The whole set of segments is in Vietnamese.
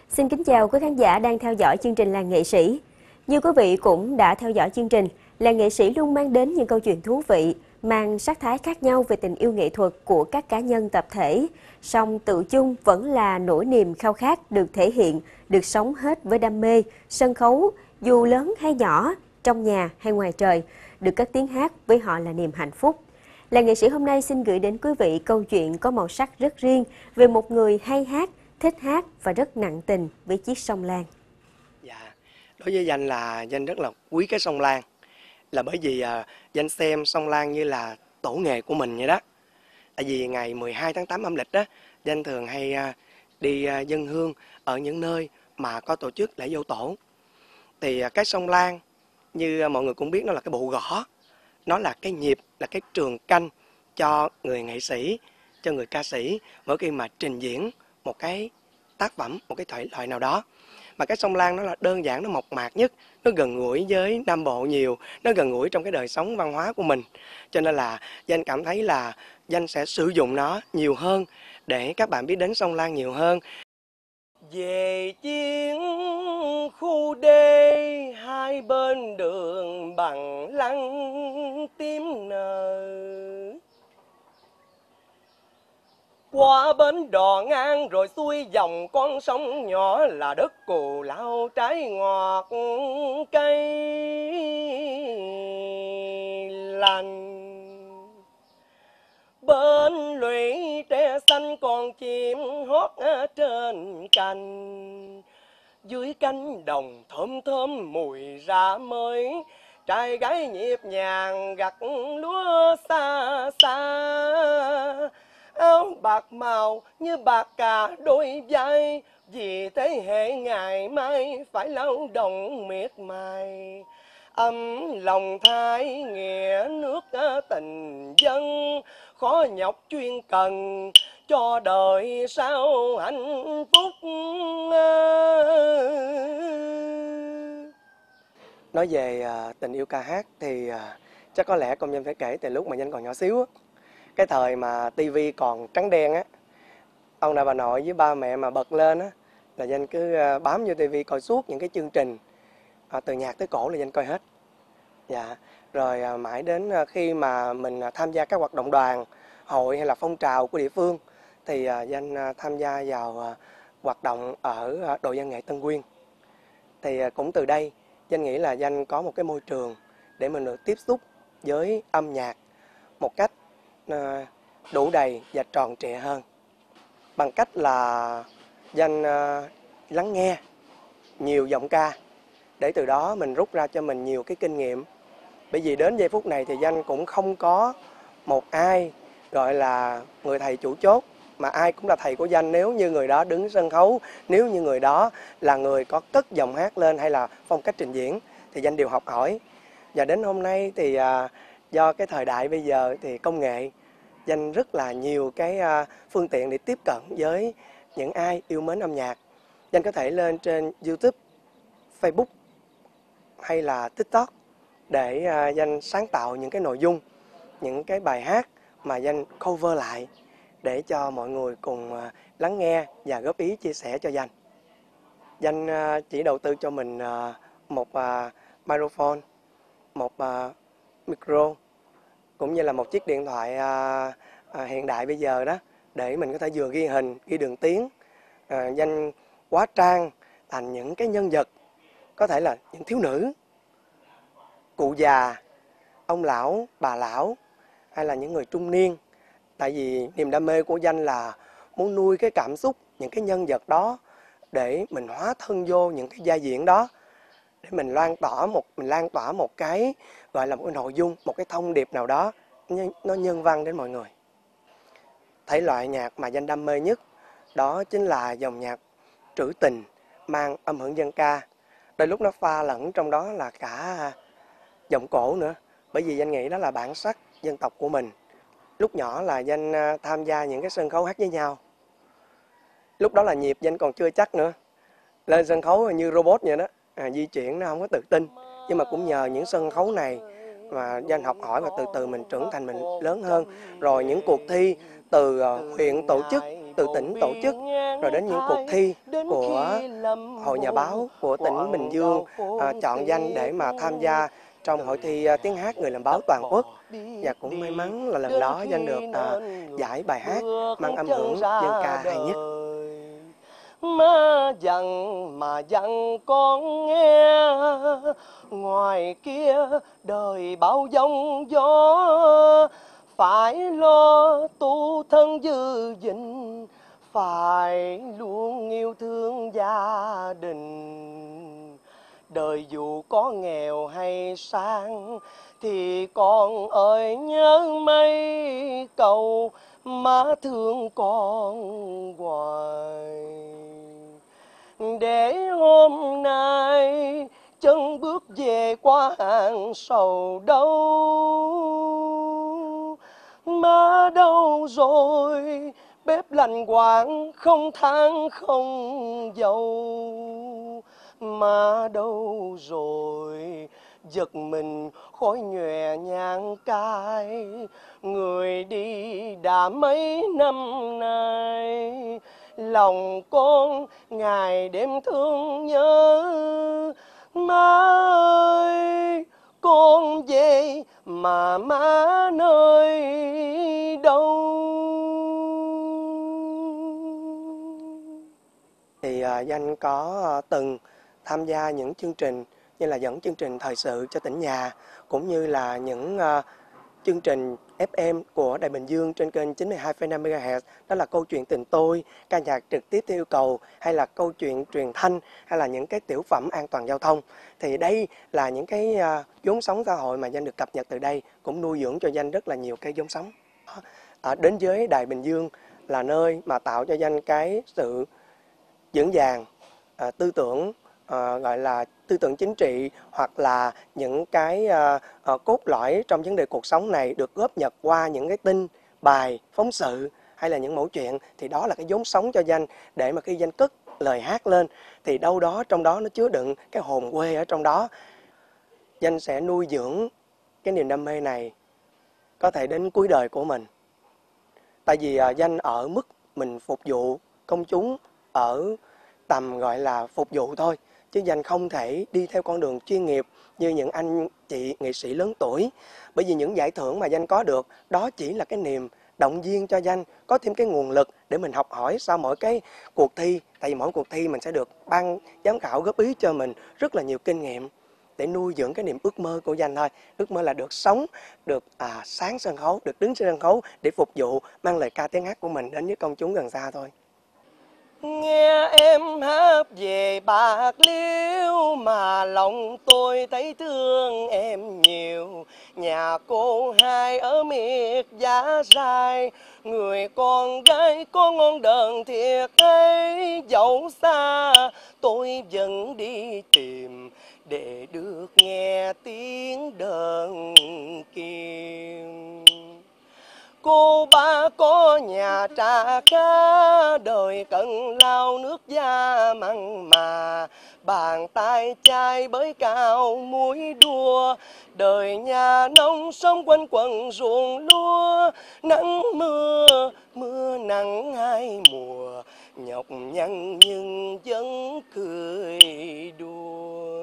Xin kính chào quý khán giả đang theo dõi chương trình Làng Nghệ Sĩ. Như quý vị cũng đã theo dõi chương trình, Làng Nghệ Sĩ luôn mang đến những câu chuyện thú vị, mang sắc thái khác nhau về tình yêu nghệ thuật của các cá nhân tập thể. Song tự chung vẫn là nỗi niềm khao khát được thể hiện, được sống hết với đam mê, sân khấu, dù lớn hay nhỏ, trong nhà hay ngoài trời, được cất tiếng hát với họ là niềm hạnh phúc. Làng Nghệ Sĩ hôm nay xin gửi đến quý vị câu chuyện có màu sắc rất riêng về một người hay hát, thích hát và rất nặng tình với chiếc sông Lan. Dạ, đối với Danh là Danh rất là quý cái sông Lan, là bởi vì Danh xem sông Lan như là tổ nghề của mình vậy đó. Tại vì ngày 12 tháng 8 âm lịch đó, Danh thường hay đi dâng hương ở những nơi mà có tổ chức lễ dỗ tổ. Thì cái sông Lan như mọi người cũng biết, nó là cái bộ gõ, nó là cái nhịp, là cái trường canh cho người nghệ sĩ, cho người ca sĩ mỗi khi mà trình diễn một cái tác phẩm, một cái thể loại nào đó. Mà cái sông Lan nó là đơn giản, nó mộc mạc nhất, nó gần gũi với Nam Bộ nhiều, nó gần gũi trong cái đời sống văn hóa của mình. Cho nên là Danh cảm thấy là Danh sẽ sử dụng nó nhiều hơn để các bạn biết đến sông Lan nhiều hơn. Về chiến khu D, hai bên đường bằng lăng tím nở, qua bến Đò Ngang rồi xuôi dòng con sông nhỏ, là đất cù lao trái ngọt cây lành. Bên lũy tre xanh còn chim hót trên cành, dưới cánh đồng thơm thơm mùi rạ mới, trai gái nhịp nhàng gặt lúa xa xa. Áo bạc màu như bạc cả đôi vai, vì thế hệ ngày mai phải lao động miệt mài. Ấm lòng thái nghĩa nước tình dân, khó nhọc chuyên cần cho đời sau hạnh phúc. Nói về tình yêu ca hát thì chắc có lẽ công nhân phải kể từ lúc mà Danh còn nhỏ xíu á. Cái thời mà tivi còn trắng đen á, ông bà nội với ba mẹ mà bật lên á là Danh cứ bám vô tivi coi suốt những cái chương trình từ nhạc tới cổ là Danh coi hết. Dạ, rồi mãi đến khi mà mình tham gia các hoạt động đoàn, hội hay là phong trào của địa phương thì Danh tham gia vào hoạt động ở đội văn nghệ Tân Quyên. Thì cũng từ đây Danh nghĩ là Danh có một cái môi trường để mình được tiếp xúc với âm nhạc một cách đủ đầy và tròn trịa hơn, bằng cách là Danh lắng nghe nhiều giọng ca để từ đó mình rút ra cho mình nhiều cái kinh nghiệm. Bởi vì đến giây phút này thì Danh cũng không có một ai gọi là người thầy chủ chốt, mà ai cũng là thầy của Danh nếu như người đó đứng sân khấu, nếu như người đó là người có cất giọng hát lên hay là phong cách trình diễn thì Danh đều học hỏi. Và đến hôm nay thì do cái thời đại bây giờ thì công nghệ, Danh rất là nhiều cái phương tiện để tiếp cận với những ai yêu mến âm nhạc. Danh có thể lên trên YouTube, Facebook hay là TikTok để Danh sáng tạo những cái nội dung, những cái bài hát mà Danh cover lại để cho mọi người cùng lắng nghe và góp ý chia sẻ cho Danh. Danh chỉ đầu tư cho mình một microphone, một micro, cũng như là một chiếc điện thoại hiện đại bây giờ đó, để mình có thể vừa ghi hình, ghi đường tiếng. Danh hóa trang thành những cái nhân vật, có thể là những thiếu nữ, cụ già, ông lão, bà lão, hay là những người trung niên. Tại vì niềm đam mê của Danh là muốn nuôi cái cảm xúc, những cái nhân vật đó để mình hóa thân vô những cái vai diễn đó, để mình lan tỏa một cái gọi là một cái nội dung, một cái thông điệp nào đó nó nhân văn đến mọi người. Thể loại nhạc mà Danh đam mê nhất đó chính là dòng nhạc trữ tình mang âm hưởng dân ca. Đôi lúc nó pha lẫn trong đó là cả giọng cổ nữa, bởi vì Danh nghĩ đó là bản sắc dân tộc của mình. Lúc nhỏ là Danh tham gia những cái sân khấu hát với nhau. Lúc đó là nhịp Danh còn chưa chắc nữa, lên sân khấu như robot vậy đó, di chuyển nó không có tự tin. Nhưng mà cũng nhờ những sân khấu này mà Danh học hỏi và từ từ mình trưởng thành, mình lớn hơn. Rồi những cuộc thi từ huyện tổ chức từ tỉnh tổ chức, rồi đến những cuộc thi của Hội Nhà báo của tỉnh Bình Dương chọn danh để mà tham gia trong hội thi tiếng hát người làm báo toàn quốc. Và cũng may mắn là lần đó danh được giải bài hát mang âm hưởng dân ca hay nhất. Má dặn con nghe, ngoài kia đời bão giông gió, phải lo tu thân giữ gìn, phải luôn yêu thương gia đình. Đời dù có nghèo hay sang thì con ơi nhớ mấy câu má thương con hoài. Để hôm nay chân bước về qua hàng sầu đâu, má đâu rồi bếp lạnh quán không than không dầu, má đâu rồi giật mình khói nhòe nhang cay, người đi đã mấy năm nay, lòng con ngày đêm thương nhớ. Má ơi con về mà má nơi đâu? Thì danh có từng tham gia những chương trình như là dẫn chương trình thời sự cho tỉnh nhà, cũng như là những chương trình FM của Đài Bình Dương trên kênh 92,5 MHz, đó là câu chuyện tình tôi, ca nhạc trực tiếp theo yêu cầu, hay là câu chuyện truyền thanh, hay là những cái tiểu phẩm an toàn giao thông. Thì đây là những cái vốn sống xã hội mà danh được cập nhật từ đây, cũng nuôi dưỡng cho danh rất là nhiều cái vốn sống. Đến với Đài Bình Dương là nơi mà tạo cho danh cái sự vững vàng tư tưởng, gọi là tư tưởng chính trị, hoặc là những cái cốt lõi trong vấn đề cuộc sống này được góp nhặt qua những cái tin, bài, phóng sự hay là những mẫu chuyện. Thì đó là cái vốn sống cho danh, để mà khi danh cất lời hát lên thì đâu đó trong đó nó chứa đựng cái hồn quê ở trong đó. Danh sẽ nuôi dưỡng cái niềm đam mê này có thể đến cuối đời của mình. Tại vì danh ở mức mình phục vụ công chúng ở tầm gọi là phục vụ thôi, chứ danh không thể đi theo con đường chuyên nghiệp như những anh chị nghệ sĩ lớn tuổi. Bởi vì những giải thưởng mà danh có được đó chỉ là cái niềm động viên cho danh có thêm cái nguồn lực để mình học hỏi sau mỗi cái cuộc thi. Tại vì mỗi cuộc thi mình sẽ được ban giám khảo góp ý cho mình rất là nhiều kinh nghiệm để nuôi dưỡng cái niềm ước mơ của danh thôi. Ước mơ là được sống, được sáng sân khấu, được đứng trên sân khấu để phục vụ, mang lời ca tiếng hát của mình đến với công chúng gần xa thôi. Nghe em hát về Bạc Liêu mà lòng tôi thấy thương em nhiều. Nhà cô hai ở miệt Giá Rai, người con gái có ngon đờn thiệt ấy. Dẫu xa tôi vẫn đi tìm để được nghe tiếng đờn kim. Cô ba có nhà trà cá, đời cần lao nước da mặn mà. Bàn tay chai bới cao muối đua, đời nhà nông sống quanh quần ruộng lúa. Nắng mưa, mưa nắng hai mùa, nhọc nhằn nhưng vẫn cười đùa.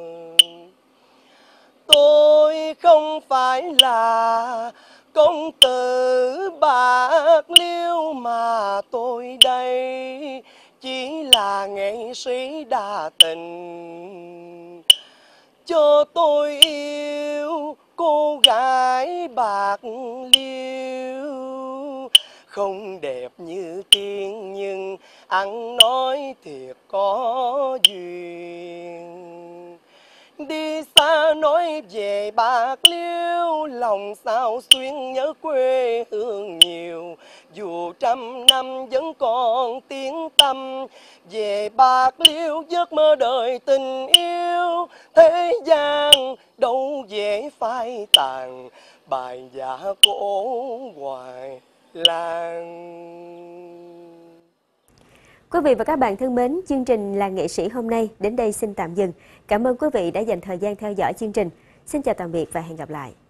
Tôi không phải là công tử Bạc Liêu mà tôi đây chỉ là nghệ sĩ đa tình. Cho tôi yêu cô gái Bạc Liêu, không đẹp như tiên nhưng ăn nói thiệt có duyên. Đi xa nói về Bạc Liêu, lòng sao xuyên nhớ quê hương nhiều. Dù trăm năm vẫn còn tiếng tăm, về Bạc Liêu giấc mơ đời tình yêu. Thế gian đâu dễ phai tàn, bài dạ cổ hoài làng. Quý vị và các bạn thân mến, chương trình Là Nghệ Sĩ hôm nay đến đây xin tạm dừng. Cảm ơn quý vị đã dành thời gian theo dõi chương trình. Xin chào tạm biệt và hẹn gặp lại.